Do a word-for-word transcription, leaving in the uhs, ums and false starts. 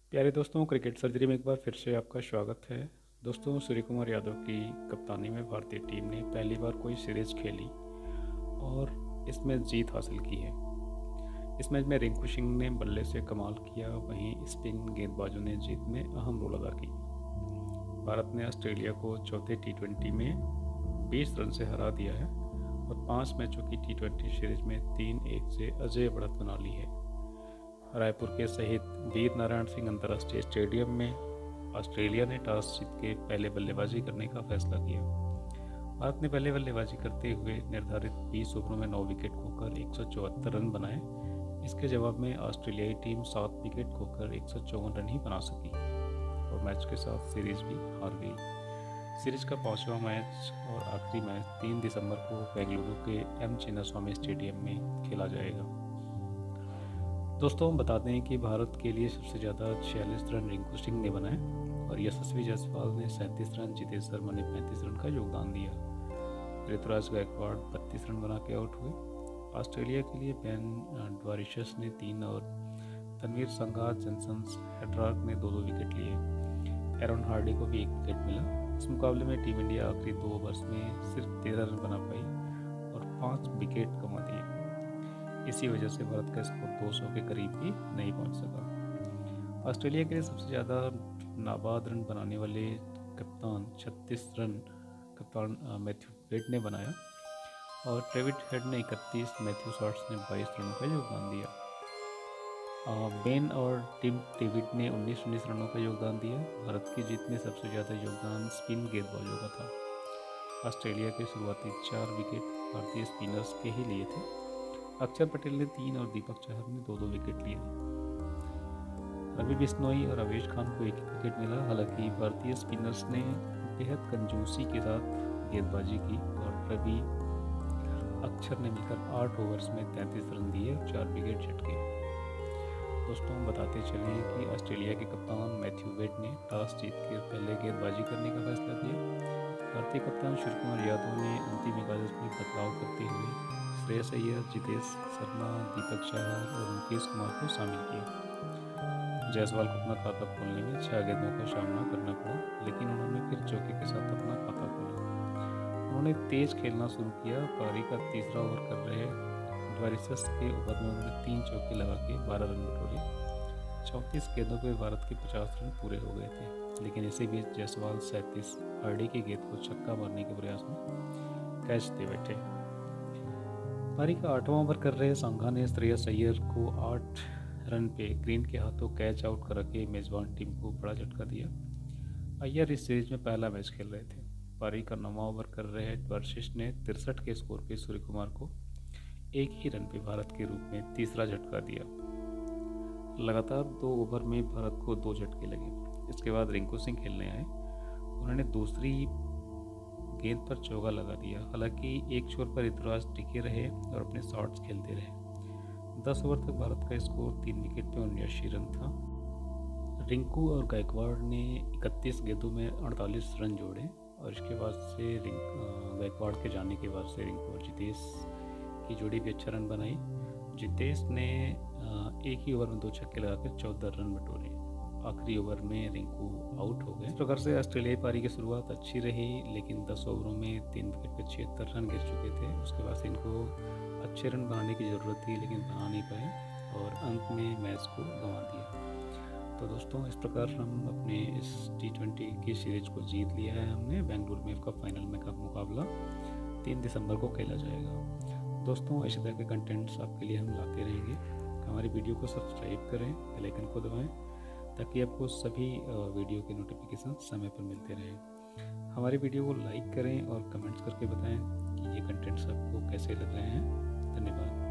प्यारे दोस्तों, cricket surgery में एक बार फिर से आपका स्वागत है। दोस्तों, सूर्य कुमार यादव की कप्तानी में भारतीय टीम ने पहली बार कोई सीरीज खेली और इसमें जीत हासिल की है। इस मैच में रिंकू सिंह ने बल्ले से कमाल किया, वहीं स्पिन गेंदबाजों ने जीत में अहम रोल अदा की। भारत ने ऑस्ट्रेलिया को चौथे टी ट्वेंटी में बीस रन से हरा दिया है और पाँच मैचों की टी ट्वेंटी सीरीज में तीन एक से अजय बढ़त बना ली है। रायपुर के शहीद वीर नारायण सिंह अंतर्राष्ट्रीय स्टेडियम में ऑस्ट्रेलिया ने टॉस जीत के पहले बल्लेबाजी करने का फैसला किया। भारत ने पहले बल्लेबाजी करते हुए निर्धारित बीस ओवरों में नौ विकेट खोकर एक सौ चौहत्तर रन बनाए। इसके जवाब में ऑस्ट्रेलियाई टीम सात विकेट खोकर एक सौ चौवन रन ही बना सकी और मैच के साथ सीरीज भी हार गई। सीरीज का पांचवा मैच और आखिरी मैच तीन दिसंबर को बेंगलुरु के एम चिन्नास्वामी स्टेडियम में खेला जाएगा। दोस्तों, हम बता दें कि भारत के लिए सबसे ज़्यादा छियालीस रन रिंकू सिंह ने बनाए और यशस्वी जायसवाल ने सैंतीस रन, जितेश शर्मा ने पैंतीस रन का योगदान दिया। ऋतुराज गायकवाड़ बत्तीस रन बना के आउट हुए। ऑस्ट्रेलिया के लिए बेन ड्वारिशस ने तीन और तनवीर संघा जनसन हेड्रार्क ने दो दो विकेट लिए। एरन हार्डी को भी एक विकेट मिला। इस मुकाबले में टीम इंडिया आखिरी दो ओवर्स में सिर्फ तेरह रन बना पाई और पाँच विकेट कमा दिए। इसी वजह से भारत का स्कोर दो सौ के करीब भी नहीं पहुंच सका। ऑस्ट्रेलिया के लिए सबसे ज़्यादा नाबाद रन बनाने वाले कप्तान छत्तीस रन कप्तान मैथ्यू वेड ने बनाया और ट्रेविड हेड ने इकतीस, मैथ्यू शॉर्ट्स ने बाईस रनों का योगदान दिया। बेन और टिम डेविड ने उन्नीस उन्नीस रनों का योगदान दिया। भारत की जीत में सबसे ज़्यादा योगदान स्पिन गेंदबाजों का था। ऑस्ट्रेलिया के शुरुआती चार विकेट भारतीय स्पिनर्स के ही लिए थे। अक्षर पटेल ने तीन और दीपक चहर ने दो दो विकेट लिए। रवि बिश्नोई और अवेश खान को एक एक विकेट मिला। हालांकि भारतीय स्पिनर्स ने बेहद कंजूसी के साथ गेंदबाजी की और रवि अक्षर ने मिलकर आठ ओवर्स में तैंतीस रन दिए और चार विकेट झटके। दोस्तों, हम बताते चले कि ऑस्ट्रेलिया के कप्तान मैथ्यू वेड ने टॉस जीत कर पहले गेंदबाजी करने का फैसला किया। भारतीय कप्तान सूर्य कुमार यादव ने अंतिम इक्कीस में बदलाव करते हुए श्रेयस अय्यर, जितेश शर्मा, दीपक चहर और मुकेश कुमार को शामिल किया। जायसवाल को अपना खाता खोलने में छह गेंदों का सामना करना पड़ा, लेकिन उन्होंने फिर चौके के साथ अपना खाता खोला। उन्होंने तेज खेलना शुरू किया। पारी का तीसरा ओवर कर रहे ड्वारिशस के ओवर में उन्होंने तीन चौके लगा के बारह रन बटोरे। चौंतीस गेंदों पर भारत के पचास रन पूरे हो गए थे, लेकिन इसी बीच जायसवाल सैंतीस हार्डी की गेंद को छक्का मारने के प्रयास में कैच दे बैठे। पारी का आठवां ओवर कर रहे संघा ने श्रेयस अय्यर को आठ रन पे ग्रीन के हाथों कैच आउट करा के मेजबान टीम को बड़ा झटका दिया। अय्यर इस सीरीज में पहला मैच खेल रहे थे। पारी का नौवां ओवर कर रहे ड्वारिशस ने तिरसठ के स्कोर पे सूर्य कुमार को एक ही रन पे भारत के रूप में तीसरा झटका दिया। लगातार दो ओवर में भारत को दो झटके लगे। इसके बाद रिंकू सिंह खेलने आए। उन्होंने दूसरी गेंद पर चौका लगा दिया। हालांकि एक छोर पर ऋतुराज टिके रहे और अपने शॉट्स खेलते रहे। दस ओवर तक भारत का स्कोर तीन विकेट पे उन्यासी रन था। रिंकू और गायकवाड़ ने इकतीस गेंदों में अड़तालीस रन जोड़े और इसके बाद से गायकवाड़ के जाने के बाद से रिंकू और जितेश की जोड़ी भी अच्छा रन बनाई। जितेश ने एक ही ओवर में दो छक्के लगाकर चौदह रन बटोरे। आखिरी ओवर में रिंकू आउट हो गए। इस प्रकार से ऑस्ट्रेलियाई पारी की शुरुआत अच्छी रही, लेकिन दस ओवरों में तीन विकेट पर छिहत्तर रन गिर चुके थे। उसके बाद इनको अच्छे रन बनाने की ज़रूरत थी, लेकिन बना नहीं पाए और अंत में मैच को गंवा दिया। तो दोस्तों, इस प्रकार हम अपने इस टी ट्वेंटी की सीरीज को जीत लिया है हमने। बेंगलुरु में इसका फाइनल में का मुकाबला तीन दिसंबर को खेला जाएगा। दोस्तों, इसी तरह के कंटेंट्स आपके लिए हम लाते रहेंगे। हमारी वीडियो को सब्सक्राइब करें, बेल आइकन को दबाएं ताकि आपको सभी वीडियो के नोटिफिकेशन समय पर मिलते रहें। हमारी वीडियो को लाइक करें और कमेंट्स करके बताएं कि ये कंटेंट्स आपको कैसे लग रहे हैं। धन्यवाद।